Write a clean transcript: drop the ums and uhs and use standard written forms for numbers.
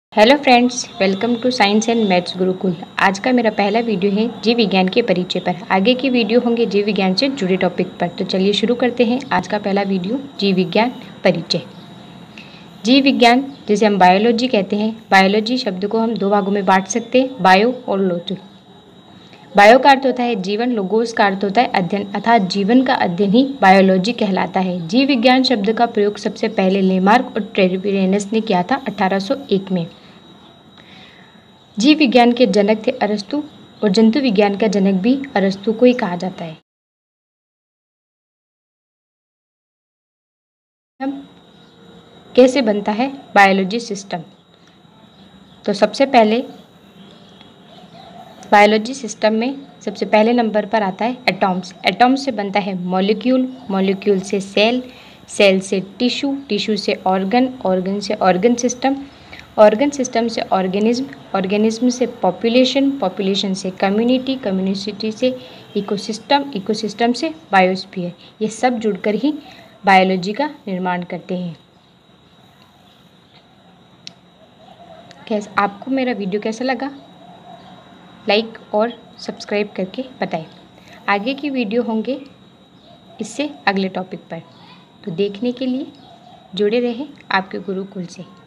Hello friends, welcome to science and maths Gurukul. आज का मेरा पहला वीडियो है जीव विज्ञान के परिचय पर। आगे की वीडियो होंगे जीव विज्ञान से जुड़े टॉपिक पर। तो चलिए शुरू करते हैं आज का पहला वीडियो, जीव विज्ञान परिचय। जीव विज्ञान जिसे हम बायोलॉजी कहते हैं, बायोलॉजी शब्द को हम दो भागों में बांट सकते हैं, बायो और लोजी। बायो का अर्थ होता है जीवन, लोगोस का अर्थ होता है अध्ययन, अर्थात जीवन का अध्ययन ही बायोलॉजी कहलाता है। जीव विज्ञान शब्द का प्रयोग सबसे पहले लेमार्क और ट्रेवियनस ने किया था 1801 में। जीव विज्ञान के जनक थे अरस्तु, और जंतु विज्ञान का जनक भी अरस्तु को ही कहा जाता है। हम कैसे बनता है बायोलॉजी सिस्टम? तो सबसे पहले बायोलॉजी सिस्टम में सबसे पहले नंबर पर आता है एटॉम्स। एटॉम्स से बनता है मॉलिक्यूल, मॉलिक्यूल से सेल, सेल से टिश्यू, टिश्यू से ऑर्गन, ऑर्गन से ऑर्गन सिस्टम, ऑर्गन सिस्टम से ऑर्गेनिज्म, ऑर्गेनिज्म से पॉपुलेशन, पॉपुलेशन से कम्युनिटी, कम्युनिटी से इकोसिस्टम, इकोसिस्टम से बायोस्फीयर। ये सब जुड़कर ही बायोलॉजी का निर्माण करते हैं। आपको मेरा वीडियो कैसा लगा? लाइक और सब्सक्राइब करके बताएं। आगे की वीडियो होंगे इससे अगले टॉपिक पर। तो देखने के लिए जुड़े रहें आपके गुरुकुल से।